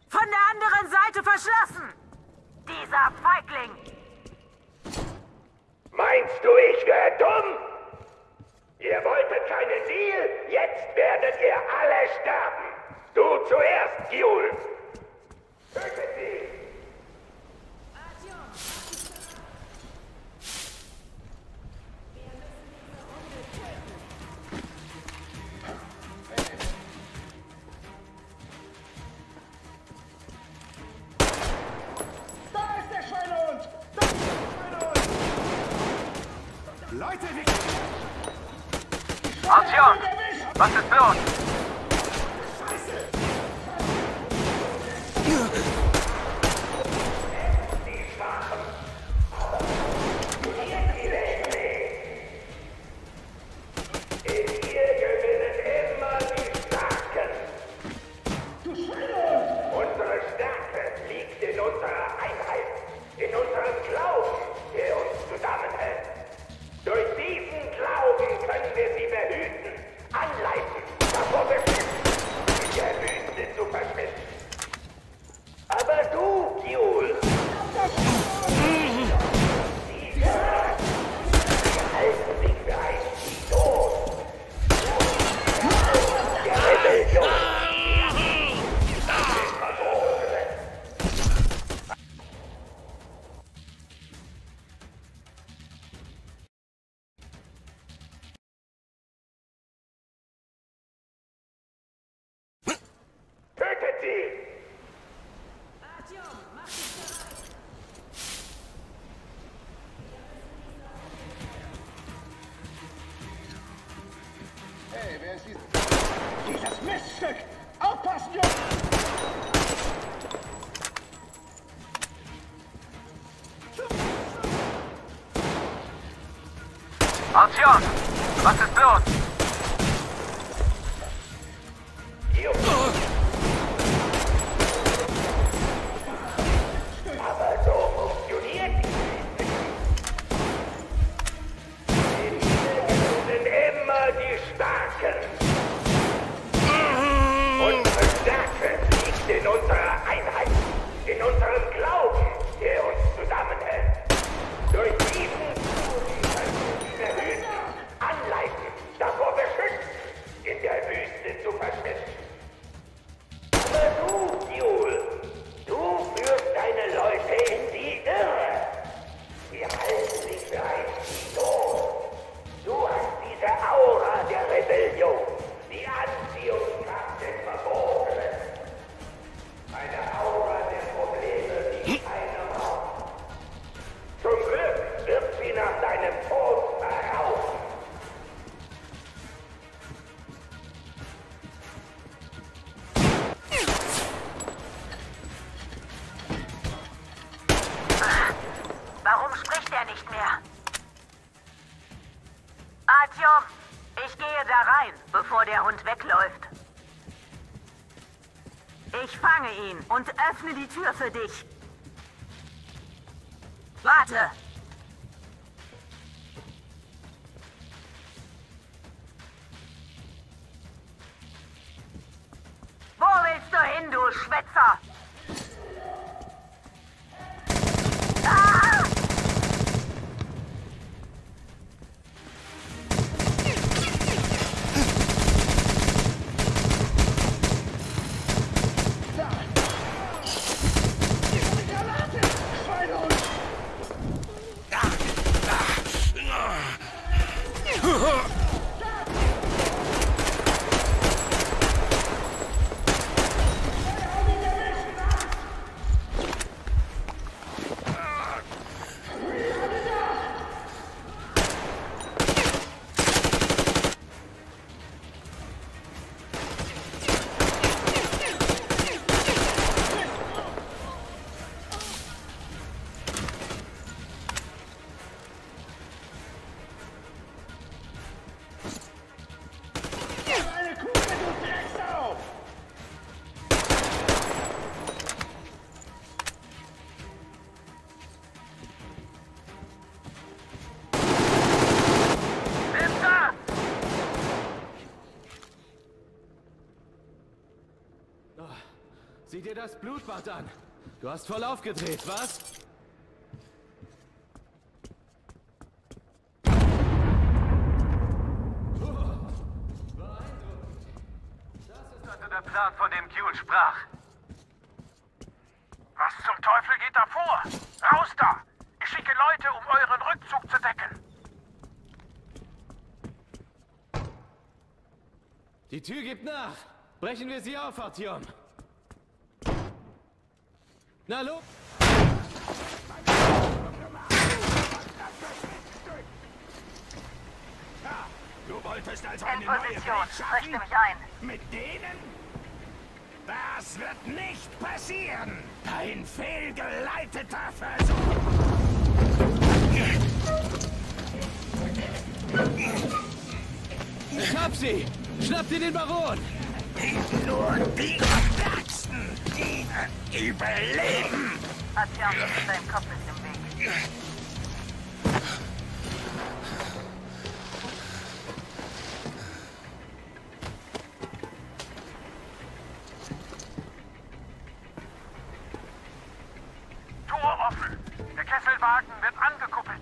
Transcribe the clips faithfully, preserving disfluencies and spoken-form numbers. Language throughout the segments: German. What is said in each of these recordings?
Von der anderen Seite verschlossen! Dieser Feigling! Meinst du, ich wäre dumm? Ihr wolltet keinen Deal? Jetzt werdet ihr alle sterben! Du zuerst, Giul! Tötet sie! Leute, wir... Artyom, was ist los? Hey, wer ist dies? Dieses Miststück! Aufpassen, Jungs! Artyom, was ist los? Aber so funktioniert es. Wir sind immer die Starken. Unsere Stärke liegt in unserer Einheit, in unserem Glauben, der uns zusammenhält. Durch diesen Glauben können wir sie behüten, anleiten, davor beschützen, in der Wüste zu verschwinden. Aber du, Giul, du führst deine Leute in die Irre. Sie halten dich für ein Idol. Du hast diese Aura der Rebellion, die Anziehungskraft des Verbotenen. Eine Aura der Probleme, die keiner braucht. Zum Glück wird sie nach deinem Tod verrauchen. Warum spricht er nicht mehr? Artyom, ich gehe da rein, bevor der Hund wegläuft. Ich fange ihn und öffne die Tür für dich. Warte! Wo willst du hin, du Schwätzer? Ah! Sieh dir das Blutbad an. Du hast voll aufgedreht, was? Also der Plan, von dem Gül sprach. Was zum Teufel geht da vor? Raus da! Ich schicke Leute, um euren Rückzug zu decken. Die Tür gibt nach. Brechen wir sie auf, Artyom. Na, los! Du wolltest also In eine neue Position. Welt Richte schaffen? mich ein. Mit denen? Das wird nicht passieren! Kein fehlgeleiteter Versuch! Ich hab sie! Schnapp dir den Baron! Nur die Stärksten, die überleben! Artyom, dein Kopf ist im Weg. Tor offen. Der Kesselwagen wird angekuppelt.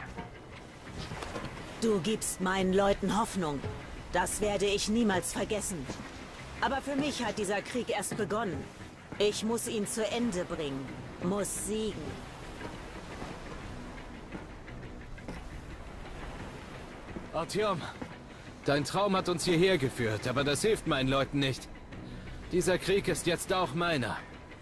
Du gibst meinen Leuten Hoffnung. Das werde ich niemals vergessen. Aber für mich hat dieser Krieg erst begonnen. Ich muss ihn zu Ende bringen. Muss siegen. Artyom, dein Traum hat uns hierher geführt, aber das hilft meinen Leuten nicht. Dieser Krieg ist jetzt auch meiner.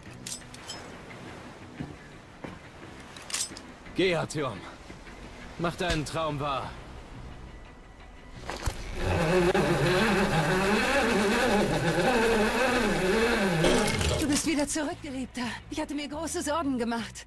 Geh, Artyom. Mach deinen Traum wahr. Du bist wieder zurück, Geliebter. Ich hatte mir große Sorgen gemacht.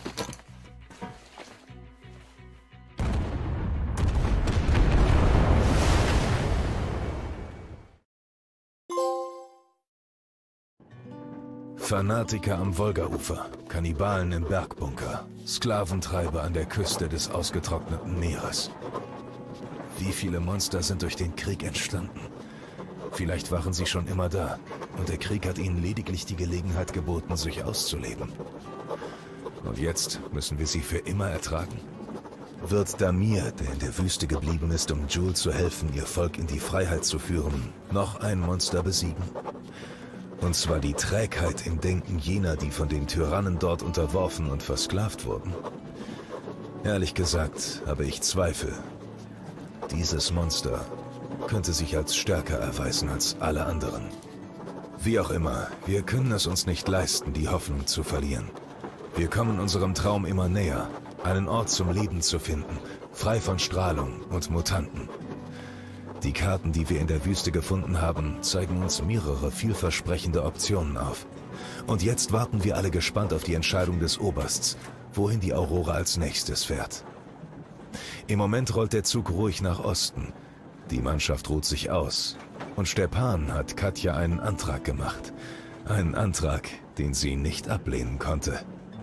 Fanatiker am Wolgaufer, Kannibalen im Bergbunker, Sklaventreiber an der Küste des ausgetrockneten Meeres. Wie viele Monster sind durch den Krieg entstanden? Vielleicht waren sie schon immer da und der Krieg hat ihnen lediglich die Gelegenheit geboten, sich auszuleben. Und jetzt müssen wir sie für immer ertragen? Wird Damir, der in der Wüste geblieben ist, um Jul zu helfen, ihr Volk in die Freiheit zu führen, noch ein Monster besiegen? Und zwar die Trägheit im Denken jener, die von den Tyrannen dort unterworfen und versklavt wurden. Ehrlich gesagt habe ich Zweifel. Dieses Monster könnte sich als stärker erweisen als alle anderen. Wie auch immer, wir können es uns nicht leisten, die Hoffnung zu verlieren. Wir kommen unserem Traum immer näher, einen Ort zum Leben zu finden, frei von Strahlung und Mutanten. Die Karten, die wir in der Wüste gefunden haben, zeigen uns mehrere vielversprechende Optionen auf. Und jetzt warten wir alle gespannt auf die Entscheidung des Obersts, wohin die Aurora als nächstes fährt. Im Moment rollt der Zug ruhig nach Osten. Die Mannschaft ruht sich aus. Und Stepan hat Katja einen Antrag gemacht. Einen Antrag, den sie nicht ablehnen konnte.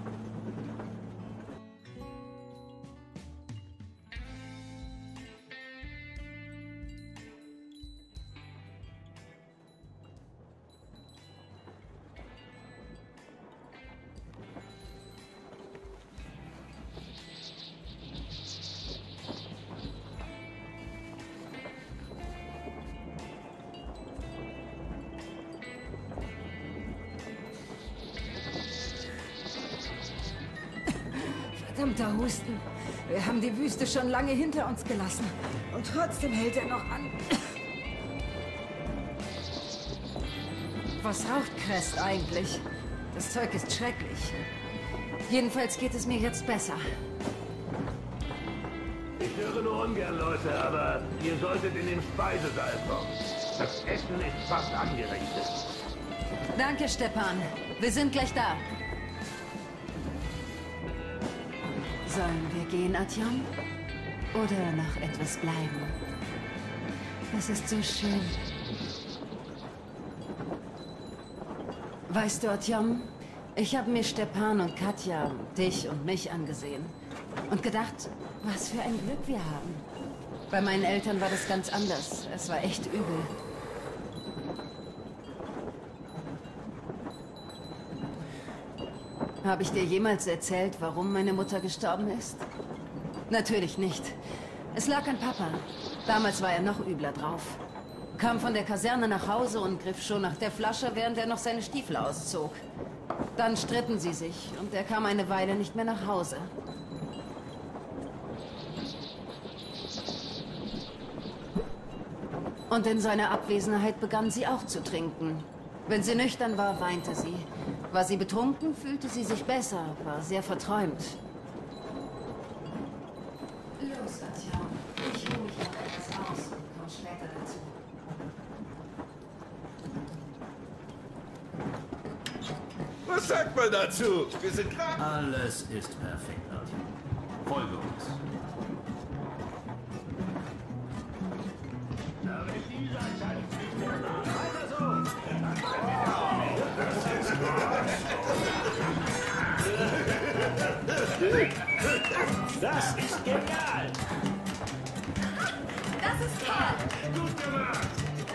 Verdammter Husten. Wir haben die Wüste schon lange hinter uns gelassen. Und trotzdem hält er noch an. Was raucht Crest eigentlich? Das Zeug ist schrecklich. Jedenfalls geht es mir jetzt besser. Ich höre nur ungern, Leute, aber ihr solltet in den Speisesaal kommen. Das Essen ist fast angerichtet. Danke, Stepan. Wir sind gleich da. Sollen wir gehen, Artyom? Oder noch etwas bleiben? Es ist so schön. Weißt du, Artyom, ich habe mir Stepan und Katja, dich und mich angesehen und gedacht, was für ein Glück wir haben. Bei meinen Eltern war das ganz anders. Es war echt übel. Habe ich dir jemals erzählt, warum meine Mutter gestorben ist? Natürlich nicht. Es lag an Papa. Damals war er noch übler drauf. Kam von der Kaserne nach Hause und griff schon nach der Flasche, während er noch seine Stiefel auszog. Dann stritten sie sich und er kam eine Weile nicht mehr nach Hause. Und in seiner Abwesenheit begann sie auch zu trinken. Wenn sie nüchtern war, weinte sie. War sie betrunken, fühlte sie sich besser, war sehr verträumt. Los, Katja. Ich ruhe mich noch etwas aus und komme später dazu. Was sagt man dazu? Wir sind gerade... Alles ist perfekt, Artyom. Folge uns. Das ist genial! Das ist toll! Gut gemacht!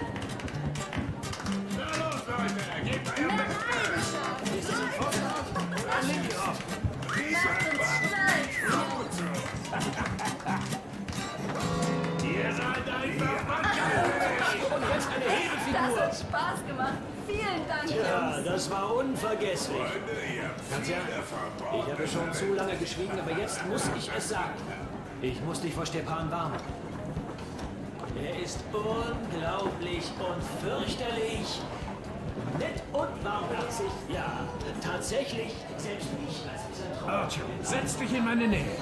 Na los, Leute! Gebt euer Bestes! Wir sind sofort auf! Was liegt ihr auf? Macht uns stolz! Ihr seid einfach fantastisch! Und jetzt eine Hebefigur! Das hat Spaß gemacht! Vielen Dank, Ja, Jungs. das war unvergesslich. Katja, ich habe schon zu lange geschwiegen, aber jetzt muss ich es sagen. Ich muss dich vor Stepan warnen. Er ist unglaublich und fürchterlich. Nett und warmherzig. Ja, tatsächlich, selbst ich als dieser Artyom, setz dich in meine Nähe.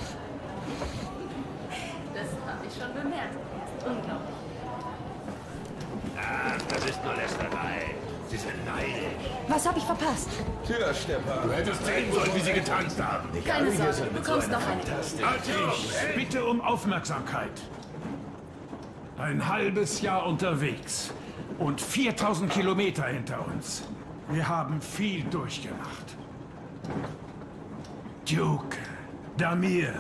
Das habe ich schon bemerkt. Unglaublich. Ach, das ist nur Lästerei. Sie sind neidisch. Was habe ich verpasst? Tja, Stepan. Du hättest sehen sollen, wie sie getanzt haben. Keine Sorge, du bekommst noch eine. Ich bitte um Aufmerksamkeit. Ein halbes Jahr unterwegs und viertausend Kilometer hinter uns. Wir haben viel durchgemacht. Duke, Damir.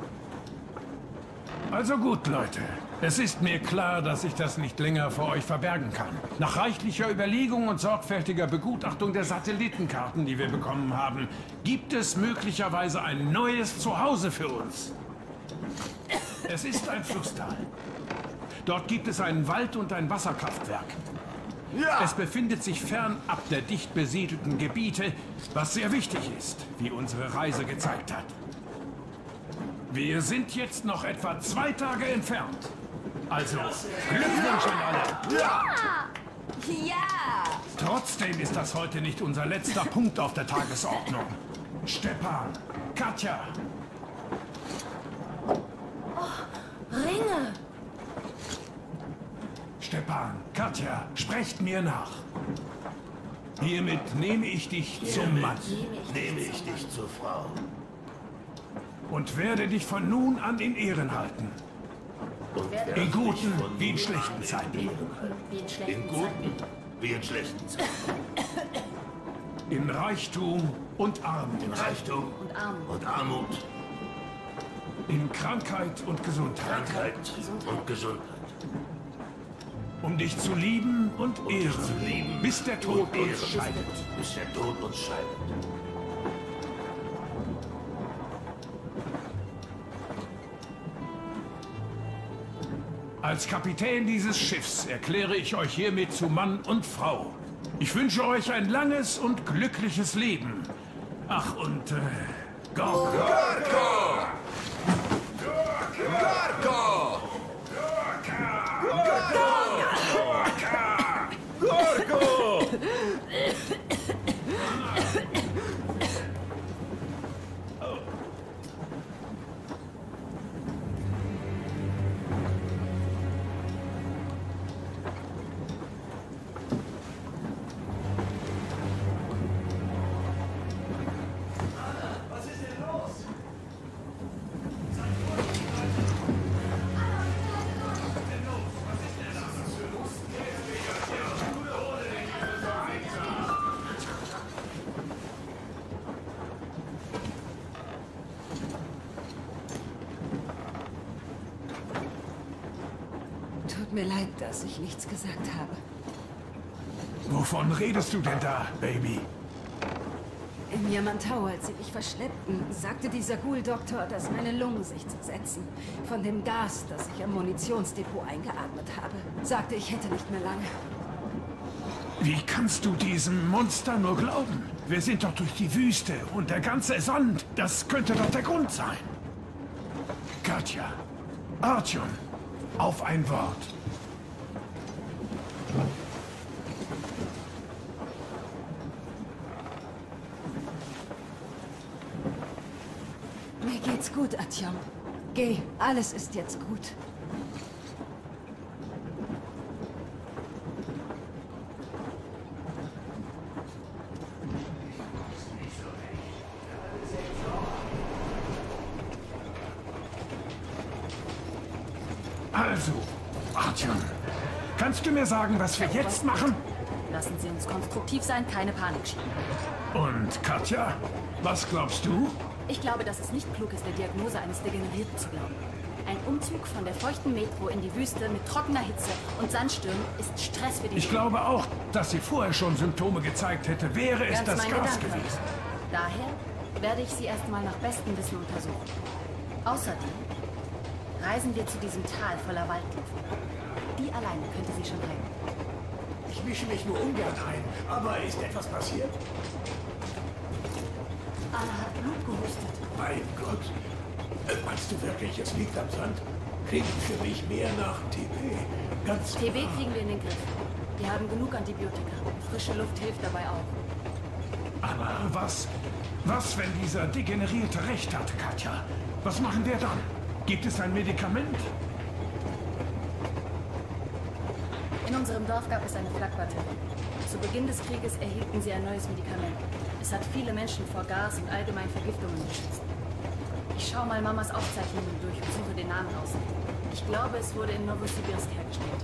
Also gut, Leute. Es ist mir klar, dass ich das nicht länger vor euch verbergen kann. Nach reichlicher Überlegung und sorgfältiger Begutachtung der Satellitenkarten, die wir bekommen haben, gibt es möglicherweise ein neues Zuhause für uns. Es ist ein Flusstal. Dort gibt es einen Wald und ein Wasserkraftwerk. Ja. Es befindet sich fernab der dicht besiedelten Gebiete, was sehr wichtig ist, wie unsere Reise gezeigt hat. Wir sind jetzt noch etwa zwei Tage entfernt. Also, Glückwunsch an alle! Ja! Ja! Trotzdem ist das heute nicht unser letzter Punkt auf der Tagesordnung. Stepan, Katja. Oh, Ringe! Stepan, Katja, sprecht mir nach. Hiermit nehme ich dich zum Mann. Nehme ich dich zur Frau. Und werde dich von nun an in Ehren halten. In guten wie in schlechten Zeiten. In guten wie in schlechten Zeiten. In Reichtum und Armut. In Reichtum Und Armut. und Armut. In Krankheit und Gesundheit. Krankheit und Gesundheit. Um dich zu lieben und ehren, zu lieben bis der Tod und uns ehren. scheidet. Bis der Tod uns scheidet. Als Kapitän dieses Schiffs erkläre ich euch hiermit zu Mann und Frau. Ich wünsche euch ein langes und glückliches Leben. Ach, und äh, Gorko! Gorko! Gorko! Gorko! Gorko! Tut mir leid, dass ich nichts gesagt habe. Wovon redest du denn da, Baby? In Yamantau, als sie mich verschleppten, sagte dieser Ghoul-Doktor, dass meine Lungen sich zersetzen. Von dem Gas, das ich am Munitionsdepot eingeatmet habe. Sagte, ich hätte nicht mehr lange. Wie kannst du diesem Monster nur glauben? Wir sind doch durch die Wüste und der ganze Sand. Das könnte doch der Grund sein. Katja, Artyom, auf ein Wort. Mir geht's gut, Artyom. Geh, alles ist jetzt gut. Also, Artyom, kannst du mir sagen, was wir jetzt machen? Lassen Sie uns konstruktiv sein, keine Panik schieben. Und Katja, was glaubst du? Ich glaube, dass es nicht klug ist, der Diagnose eines Degenerierten zu glauben. Ein Umzug von der feuchten Metro in die Wüste mit trockener Hitze und Sandstürmen ist Stress für die Ich Seele. glaube auch, dass sie vorher schon Symptome gezeigt hätte, wäre es Ganz das mein Gas Gedanke. gewesen. Daher werde ich sie erstmal nach bestem Wissen untersuchen. Außerdem reisen wir zu diesem Tal voller Waldluft. Die alleine könnte sie schon heilen. Ich mische mich nur ungern ein, aber ist etwas passiert? Anna hat Blut gehustet. Mein Gott. Äh, Meinst du wirklich, es liegt am Sand? Klingt für mich mehr nach T B. Ganz T B klar. kriegen wir in den Griff. Wir haben genug Antibiotika. Frische Luft hilft dabei auch. Aber was, was, wenn dieser Degenerierte recht hatte, Katja? Was machen wir dann? Gibt es ein Medikament? In unserem Dorf gab es eine Flakbatterie. Zu Beginn des Krieges erhielten sie ein neues Medikament. Es hat viele Menschen vor Gas und allgemein Vergiftungen geschützt. Ich schaue mal Mamas Aufzeichnungen durch und suche den Namen aus. Ich glaube, es wurde in Novosibirsk hergestellt.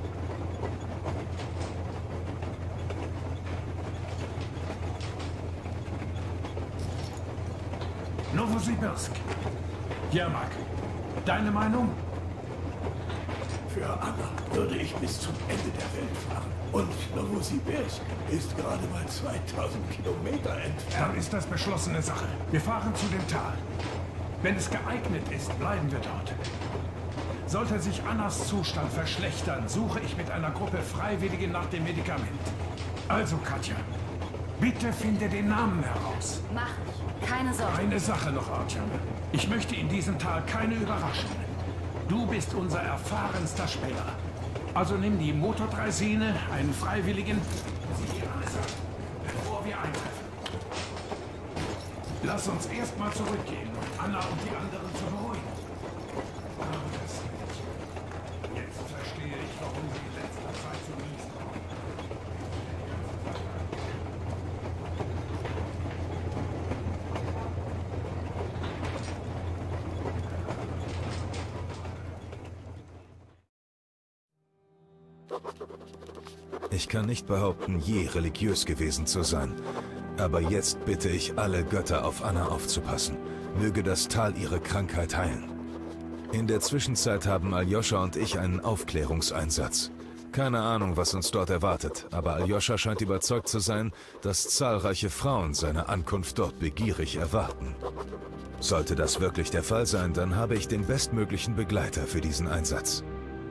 Novosibirsk. Jermak, deine Meinung? Für Anna würde ich bis zum Ende der Welt fahren. Und Novosibirsk ist gerade mal zweitausend Kilometer entfernt. Dann ist das beschlossene Sache. Wir fahren zu dem Tal. Wenn es geeignet ist, bleiben wir dort. Sollte sich Annas Zustand verschlechtern, suche ich mit einer Gruppe Freiwilligen nach dem Medikament. Also, Katja, bitte finde den Namen heraus. Mach ich. Keine Sorge. Eine Sache noch, Artyom. Ich möchte in diesem Tal keine Überraschungen. Du bist unser erfahrenster Späher. Also nimm die Motordraisine, einen Freiwilligen, sieh dir alles an, bevor wir eintreffen. Lass uns erstmal zurückgehen, um Anna und die anderen zu beruhigen. Armes Mädchen. Jetzt verstehe ich, warum sie in letzter Zeit so mies war. Ich kann nicht behaupten, je religiös gewesen zu sein. Aber jetzt bitte ich alle Götter, auf Anna aufzupassen. Möge das Tal ihre Krankheit heilen. In der Zwischenzeit haben Aljoscha und ich einen Aufklärungseinsatz. Keine Ahnung, was uns dort erwartet, aber Aljoscha scheint überzeugt zu sein, dass zahlreiche Frauen seine Ankunft dort begierig erwarten. Sollte das wirklich der Fall sein, dann habe ich den bestmöglichen Begleiter für diesen Einsatz.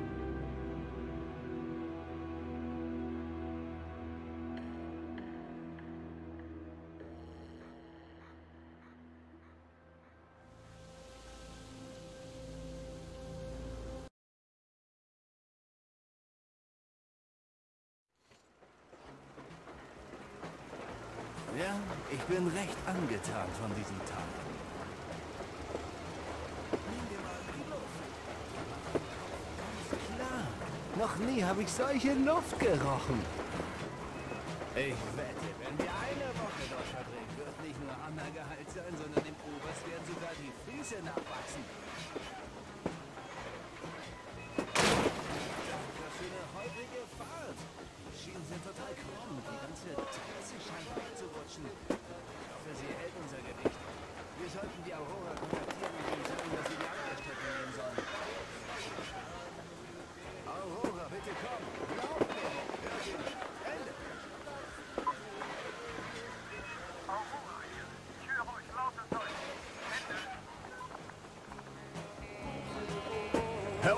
Ja, ich bin recht angetan von diesem Tag. Klar, noch nie habe ich solche Luft gerochen. Ich wette, wenn wir eine Woche dort verbringen, wird nicht nur Anna geheilt sein, sondern dem Oberst werden sogar die Füße nachwachsen. Das für eine holprige Fahrt. Die Schienen sind total krumm. Die ganze Trasse scheint wegzurutschen. Ich hoffe, sie hält unser Gewicht. Wir sollten die Aurora kontaktieren und ihnen sagen, dass sie die andere Strecke nehmen sollen. Aurora, bitte komm. Glaub mir. Hör sie nicht. Ende.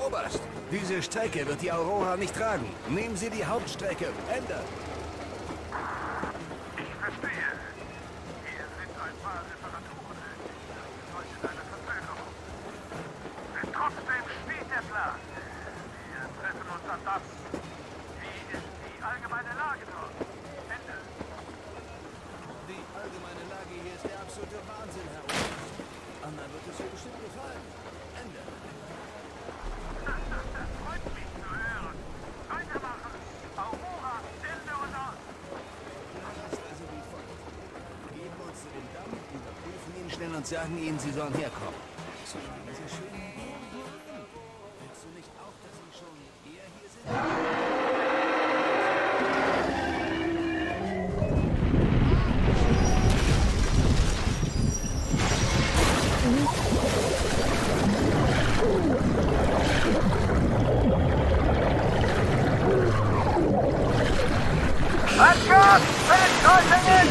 Oberst, diese Strecke wird die Aurora nicht tragen. Nehmen Sie die Hauptstrecke. Ende. Ich verstehe. Hier sind ein paar Reparaturen. Das bedeutet eine Verzögerung. Trotzdem steht der Plan. Wir treffen uns an das. Wie ist die allgemeine Lage dort? Ende. Die allgemeine Lage hier ist der absolute Wahnsinn, Herr Oberst. Anna wird es ihr bestimmt gefallen. Ende. Das freut mich zu hören. Weitermachen. Aurora, Ende und aus. Das ist also wie folgt. Geben uns zu dem Damm, überprüfen ihn schnell und sagen ihnen, sie sollen herkommen. So, diese schönen Boden. Willst du nicht auch, dass sie schon eher hier sind? Anschluss! Feldkreuzungen!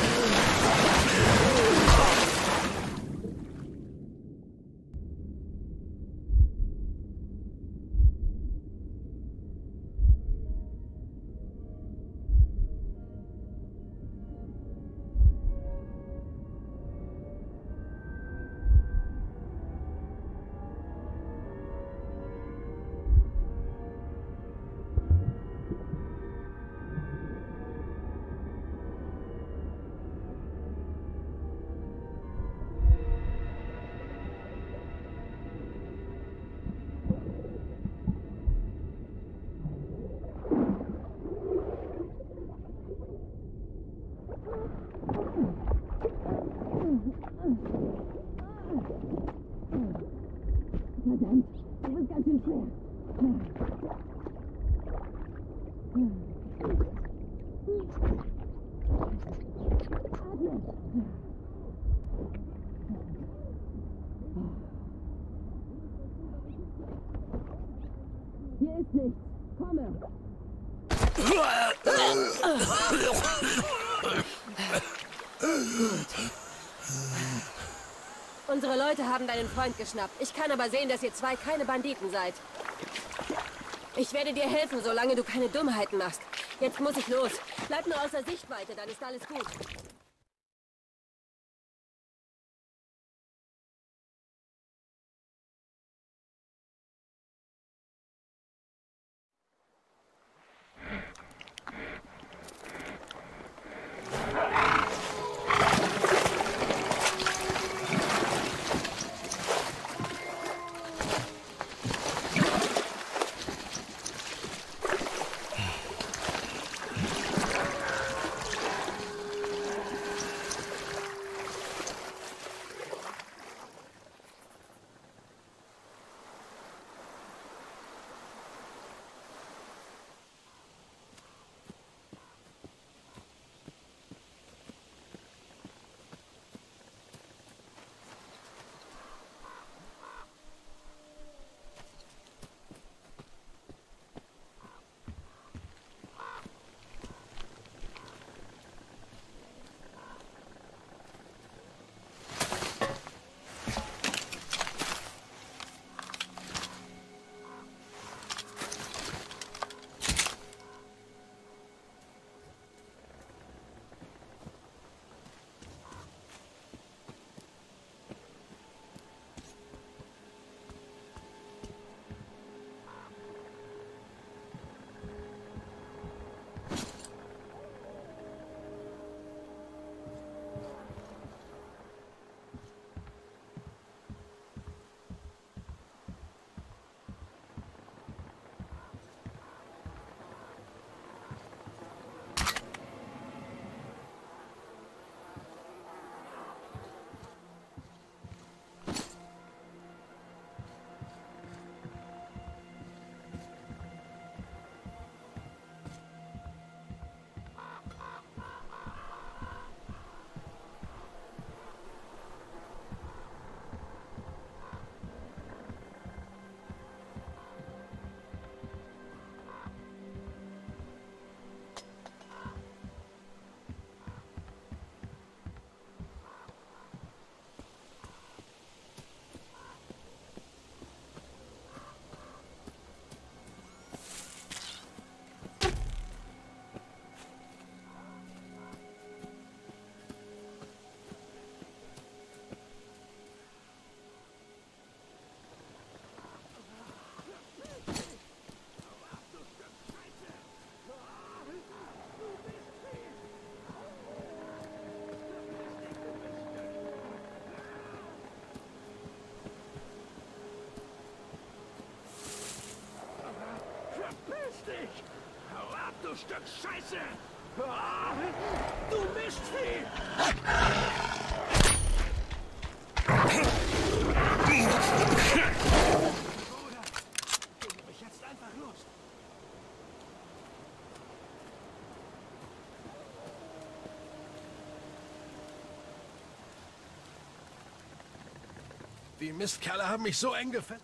Verdammt, du bist ganz schön schwer. Hier ist nichts. Komme. Unsere Leute haben deinen Freund geschnappt. Ich kann aber sehen, dass ihr zwei keine Banditen seid. Ich werde dir helfen, solange du keine Dummheiten machst. Jetzt muss ich los. Bleib nur außer Sichtweite, dann ist alles gut. du Stück Scheiße! Ah, du Mistvieh! Bruder, gib mich jetzt einfach los! Die Mistkerle haben mich so eng gefesselt.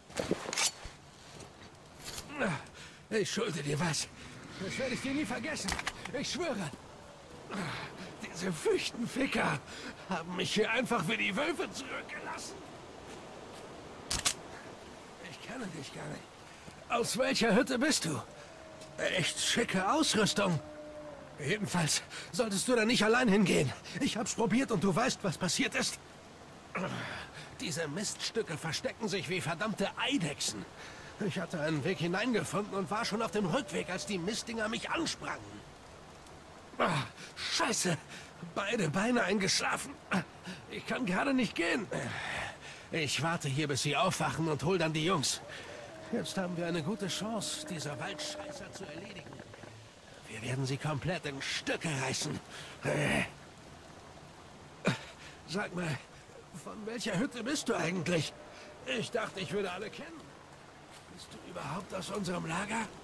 Ich schulde dir was. Das werde ich dir nie vergessen. Ich schwöre. Diese Füchtenficker haben mich hier einfach für die Wölfe zurückgelassen. Ich kenne dich gar nicht. Aus welcher Hütte bist du? Echt schicke Ausrüstung. Jedenfalls solltest du da nicht allein hingehen. Ich hab's probiert und du weißt, was passiert ist. Diese Miststücke verstecken sich wie verdammte Eidechsen. Ich hatte einen Weg hineingefunden und war schon auf dem Rückweg, als die Mistdinger mich ansprangen. Ah, Scheiße! Beide Beine eingeschlafen. Ich kann gerade nicht gehen. Ich warte hier, bis sie aufwachen und hol dann die Jungs. Jetzt haben wir eine gute Chance, diese Waldscheißer zu erledigen. Wir werden sie komplett in Stücke reißen. Sag mal, von welcher Hütte bist du eigentlich? Ich dachte, ich würde alle kennen. Bist du überhaupt aus unserem Lager?